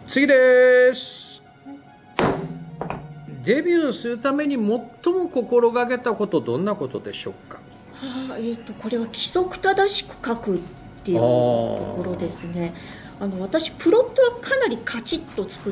次です。デビューするために最も心がけたこと、どんなことでしょうか。 これは規則正しく書くっていうところですね。私プロットはかなりカチッと作って、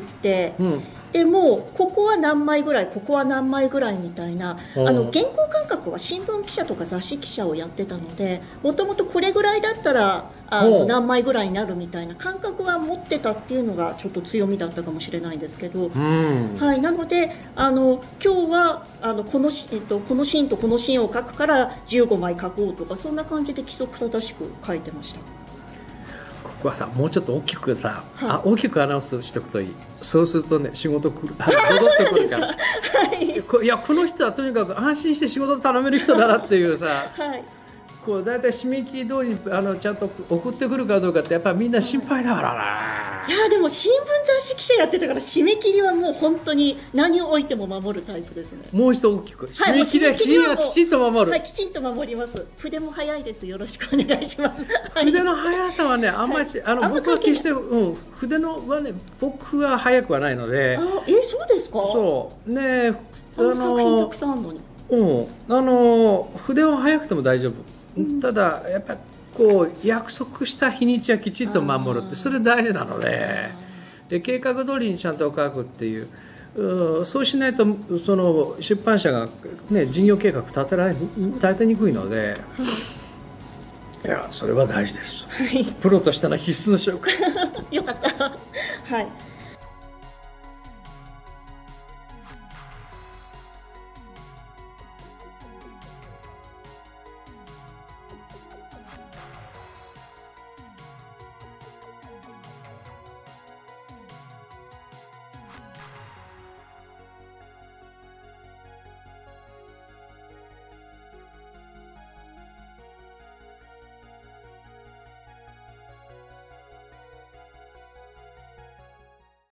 でもうここは何枚ぐらい、ここは何枚ぐらいみたいな、原稿感覚は新聞記者とか雑誌記者をやってたので、もともとこれぐらいだったら何枚ぐらいになるみたいな感覚は持ってたっていうのがちょっと強みだったかもしれないんですけど、はい、なので今日はこのシーンとこのシーンを書くから15枚書こうとか、そんな感じで規則正しく書いてました。 ここはさ、もうちょっと大きくさ、大きくアナウンスしておくといい。そうするとね、仕事来る、戻ってくるから。いや、この人はとにかく安心して仕事頼める人だなっていうさ、こうだいたい締め切り通りにちゃんと送ってくるかどうかってやっぱりみんな心配だからな。 いやでも新聞雑誌記者やってたから、締め切りはもう本当に何を置いても守るタイプですね。 もう一度大きく、締め切りはきちんと守る。 はい、きちんと守ります。筆も早いです。よろしくお願いします。 筆の速さはね、あんまり僕は決して、筆のはね、僕は速くはないので。 そうですか。 そうね、 作品たくさんあるのに。 筆は速くても大丈夫。ただやっぱりこう約束した日にちはきちっと守るって、それ大事なので、計画通りにちゃんと書くっていう、そうしないとその出版社が、ね、事業計画立てにくいので、いやそれは大事です。プロとしての必須の証拠。 よかった。はい。